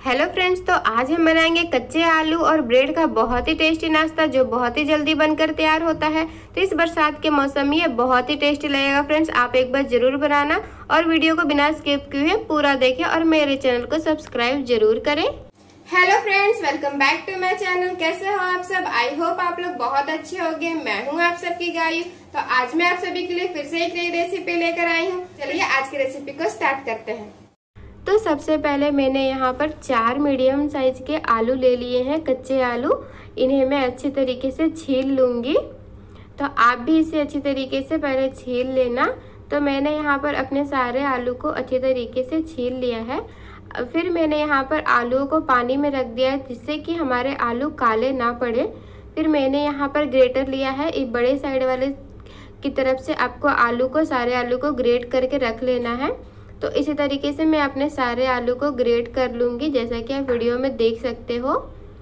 Hello friends, तो आज हम बनाएंगे कच्चे आलू और ब्रेड का बहुत ही टेस्टी नाश्ता जो बहुत ही जल्दी बनकर तैयार होता है। तो इस बरसात के मौसम में ये बहुत ही टेस्टी लगेगा फ्रेंड्स। आप एक बार जरूर बनाना और वीडियो को बिना स्किप किए पूरा देखें और मेरे चैनल को सब्सक्राइब जरूर करें। Hello friends, welcome back to my channel. कैसे हो आप सब? आई होप आप लोग बहुत अच्छे होंगे। मैं हूँ आप सबकी गायू। तो आज मैं आप सभी के लिए फिर से एक नई रेसिपी लेकर आई हूँ। चलिए आज की रेसिपी को स्टार्ट करते हैं। तो सबसे पहले मैंने यहाँ पर 4 मीडियम साइज के आलू ले लिए हैं, कच्चे आलू। इन्हें मैं अच्छी तरीके से छील लूँगी। तो आप भी इसे अच्छी तरीके से पहले छील लेना। तो मैंने यहाँ पर अपने सारे आलू को अच्छी तरीके से छील लिया है। फिर मैंने यहाँ पर आलूओं को पानी में रख दिया है जिससे कि हमारे आलू काले ना पड़े। फिर मैंने यहाँ पर ग्रेटर लिया है। एक बड़े साइड वाले की तरफ से आपको सारे आलू को ग्रेट करके रख लेना है। तो इसी तरीके से मैं अपने सारे आलू को ग्रेट कर लूँगी, जैसा कि आप वीडियो में देख सकते हो।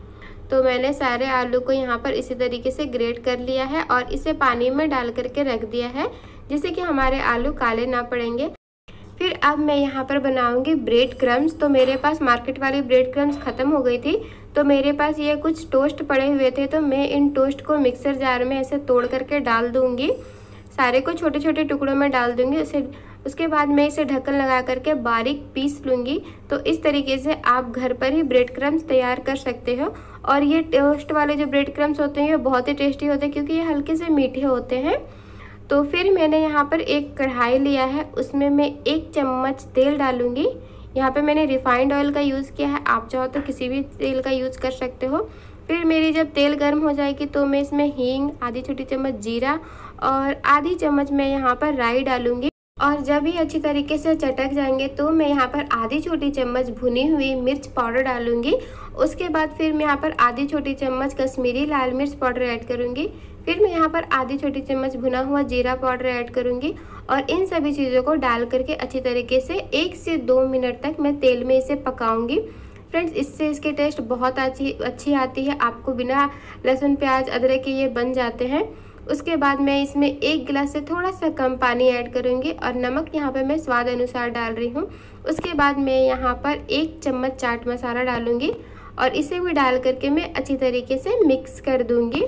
तो मैंने सारे आलू को यहाँ पर इसी तरीके से ग्रेट कर लिया है और इसे पानी में डाल करके रख दिया है जिससे कि हमारे आलू काले ना पड़ेंगे। फिर अब मैं यहाँ पर बनाऊँगी ब्रेड क्रम्स। तो मेरे पास मार्केट वाली ब्रेड क्रम्स ख़त्म हो गई थी, तो मेरे पास ये कुछ टोस्ट पड़े हुए थे। तो मैं इन टोस्ट को मिक्सर जार में ऐसे तोड़ करके डाल दूँगी। सारे को छोटे छोटे टुकड़ों में डाल दूँगी। उसके बाद मैं इसे ढक्कन लगा करके बारीक पीस लूँगी। तो इस तरीके से आप घर पर ही ब्रेड क्रम्स तैयार कर सकते हो। और ये टोस्ट वाले जो ब्रेड क्रम्स होते हैं ये बहुत ही टेस्टी होते हैं क्योंकि ये हल्के से मीठे होते हैं। तो फिर मैंने यहाँ पर एक कढ़ाई लिया है, उसमें मैं 1 चम्मच तेल डालूँगी। यहाँ पे मैंने रिफाइंड ऑयल का यूज़ किया है, आप चाहो तो किसी भी तेल का यूज़ कर सकते हो। फिर मेरी जब तेल गर्म हो जाएगी तो मैं इसमें हींग, आधी छोटी चम्मच जीरा और आधी चम्मच मैं यहाँ पर राई डालूँगी। और जब ये अच्छी तरीके से चटक जाएंगे तो मैं यहाँ पर आधी छोटी चम्मच भुनी हुई मिर्च पाउडर डालूंगी। उसके बाद फिर मैं यहाँ पर आधी छोटी चम्मच कश्मीरी लाल मिर्च पाउडर ऐड करूंगी। फिर मैं यहाँ पर आधी छोटी चम्मच भुना हुआ जीरा पाउडर ऐड करूंगी और इन सभी चीज़ों को डाल करके अच्छी तरीके से 1 से 2 मिनट तक मैं तेल में इसे पकाऊंगी। फ्रेंड्स, इससे इसकी टेस्ट बहुत अच्छी आती है। आपको बिना लहसुन प्याज अदरक के ये बन जाते हैं। उसके बाद मैं इसमें 1 गिलास से थोड़ा सा कम पानी ऐड करूँगी और नमक यहाँ पे मैं स्वाद अनुसार डाल रही हूँ। उसके बाद मैं यहाँ पर 1 चम्मच चाट मसाला डालूँगी और इसे भी डाल करके मैं अच्छी तरीके से मिक्स कर दूँगी।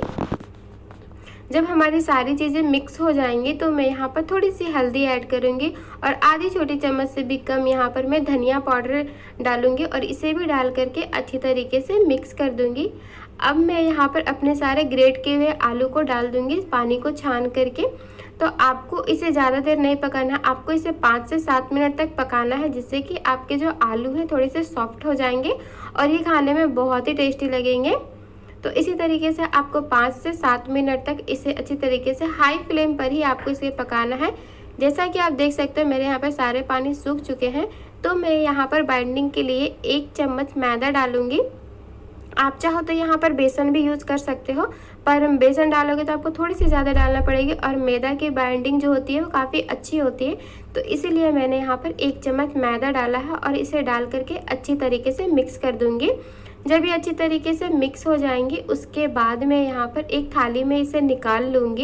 जब हमारी सारी चीज़ें मिक्स हो जाएंगी तो मैं यहाँ पर थोड़ी सी हल्दी ऐड करूँगी और आधी छोटी चम्मच से भी कम यहाँ पर मैं धनिया पाउडर डालूँगी और इसे भी डाल करके अच्छी तरीके से मिक्स कर दूँगी। अब मैं यहाँ पर अपने सारे ग्रेट किए हुए आलू को डाल दूँगी पानी को छान करके। तो आपको इसे ज़्यादा देर नहीं पकाना, आपको इसे 5 से 7 मिनट तक पकाना है जिससे कि आपके जो आलू हैं थोड़े से सॉफ्ट हो जाएंगे और ये खाने में बहुत ही टेस्टी लगेंगे। तो इसी तरीके से आपको 5 से 7 मिनट तक इसे अच्छी तरीके से हाई फ्लेम पर ही आपको इसे पकाना है। जैसा कि आप देख सकते हो मेरे यहाँ पर सारे पानी सूख चुके हैं। तो मैं यहाँ पर बाइंडिंग के लिए 1 चम्मच मैदा डालूँगी। आप चाहो तो यहाँ पर बेसन भी यूज़ कर सकते हो, पर बेसन डालोगे तो आपको थोड़ी सी ज़्यादा डालना पड़ेगी और मैदा की बाइंडिंग जो होती है वो काफ़ी अच्छी होती है। तो इसीलिए मैंने यहाँ पर 1 चम्मच मैदा डाला है और इसे डाल करके अच्छी तरीके से मिक्स कर दूँगी। जब ये अच्छी तरीके से मिक्स हो जाएंगी उसके बाद मैं यहाँ पर एक थाली में इसे निकाल लूँगी।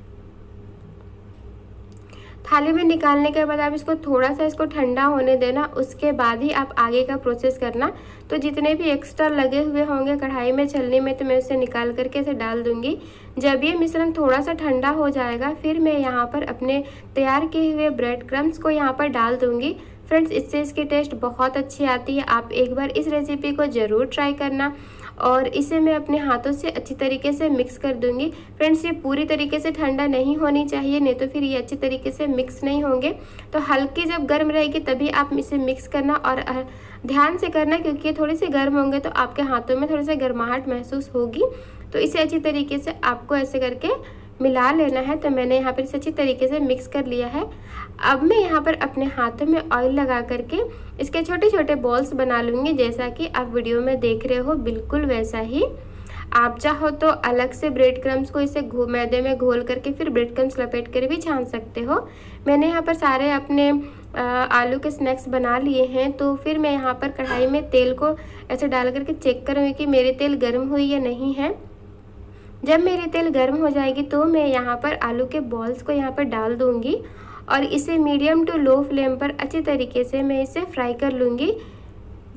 थाली में निकालने के बाद आप इसको थोड़ा सा ठंडा होने देना, उसके बाद ही आप आगे का प्रोसेस करना। तो जितने भी एक्स्ट्रा लगे हुए होंगे कढ़ाई में छलनी में तो मैं उसे निकाल करके इसे डाल दूँगी। जब ये मिश्रण थोड़ा सा ठंडा हो जाएगा फिर मैं यहाँ पर अपने तैयार किए हुए ब्रेड क्रम्स को यहाँ पर डाल दूँगी। फ्रेंड्स, इससे इसकी टेस्ट बहुत अच्छी आती है। आप एक बार इस रेसिपी को ज़रूर ट्राई करना और इसे मैं अपने हाथों से अच्छी तरीके से मिक्स कर दूंगी। फ्रेंड्स, ये पूरी तरीके से ठंडा नहीं होनी चाहिए, नहीं तो फिर ये अच्छी तरीके से मिक्स नहीं होंगे। तो हल्की जब गर्म रहेगी तभी आप इसे मिक्स करना और ध्यान से करना क्योंकि ये थोड़े से गर्म होंगे तो आपके हाथों में थोड़ी सी गर्माहट महसूस होगी। तो इसे अच्छी तरीके से आपको ऐसे करके मिला लेना है। तो मैंने यहाँ पर इसे अच्छी तरीके से मिक्स कर लिया है। अब मैं यहाँ पर अपने हाथों में ऑयल लगा करके इसके छोटे छोटे बॉल्स बना लूँगी, जैसा कि आप वीडियो में देख रहे हो बिल्कुल वैसा ही। आप चाहो तो अलग से ब्रेड क्रम्स को इसे मैदे में घोल करके फिर ब्रेड क्रम्स लपेट कर भी छान सकते हो। मैंने यहाँ पर सारे अपने आलू के स्नैक्स बना लिए हैं। तो फिर मैं यहाँ पर कढ़ाई में तेल को ऐसे डाल करके चेक करूँगी कि मेरी तेल गर्म हुई या नहीं है। जब मेरी तेल गर्म हो जाएगी तो मैं यहाँ पर आलू के बॉल्स को यहाँ पर डाल दूँगी और इसे मीडियम टू लो फ्लेम पर अच्छी तरीके से मैं इसे फ्राई कर लूँगी।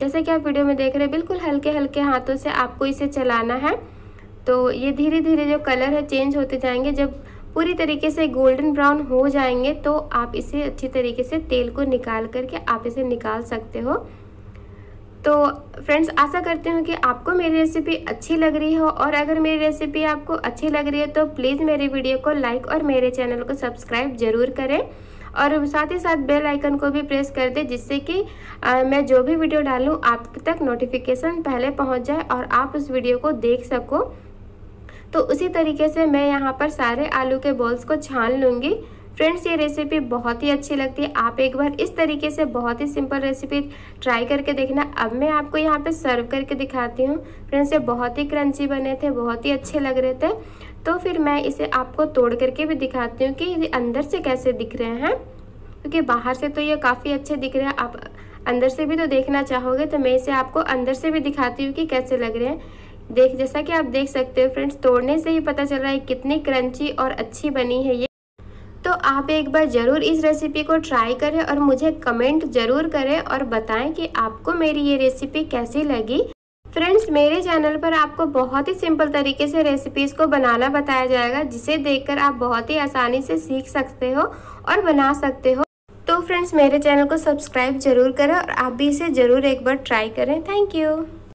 जैसे कि आप वीडियो में देख रहे हैं बिल्कुल हल्के हल्के हाथों से आपको इसे चलाना है। तो ये धीरे धीरे जो कलर है चेंज होते जाएंगे। जब पूरी तरीके से गोल्डन ब्राउन हो जाएंगे तो आप इसे अच्छी तरीके से तेल को निकाल करके आप इसे निकाल सकते हो। तो फ्रेंड्स आशा करती हूँ कि आपको मेरी रेसिपी अच्छी लग रही हो, और अगर मेरी रेसिपी आपको अच्छी लग रही है तो प्लीज़ मेरे वीडियो को लाइक और मेरे चैनल को सब्सक्राइब ज़रूर करें, और साथ ही साथ बेल आइकन को भी प्रेस कर दें, जिससे कि मैं जो भी वीडियो डालूँ आप तक नोटिफिकेशन पहले पहुँच जाए और आप उस वीडियो को देख सको। तो उसी तरीके से मैं यहाँ पर सारे आलू के बॉल्स को छान लूँगी। फ्रेंड्स ये रेसिपी बहुत ही अच्छी लगती है, आप एक बार इस तरीके से बहुत ही सिंपल रेसिपी ट्राई करके देखना। अब मैं आपको यहाँ पे सर्व करके दिखाती हूँ। फ्रेंड्स ये बहुत ही क्रंची बने थे, बहुत ही अच्छे लग रहे थे। तो फिर मैं इसे आपको तोड़ करके भी दिखाती हूँ कि ये अंदर से कैसे दिख रहे हैं, क्योंकि बाहर से तो ये काफ़ी अच्छे दिख रहे हैं, आप अंदर से भी तो देखना चाहोगे। तो मैं इसे आपको अंदर से भी दिखाती हूँ कि कैसे लग रहे हैं। जैसा कि आप देख सकते हो फ्रेंड्स, तोड़ने से ही पता चल रहा है कितनी क्रंची और अच्छी बनी है ये। तो आप एक बार ज़रूर इस रेसिपी को ट्राई करें और मुझे कमेंट ज़रूर करें और बताएं कि आपको मेरी ये रेसिपी कैसी लगी। फ्रेंड्स मेरे चैनल पर आपको बहुत ही सिंपल तरीके से रेसिपीज़ को बनाना बताया जाएगा, जिसे देखकर आप बहुत ही आसानी से सीख सकते हो और बना सकते हो। तो फ्रेंड्स मेरे चैनल को सब्सक्राइब ज़रूर करें और आप भी इसे ज़रूर एक बार ट्राई करें। Thank you.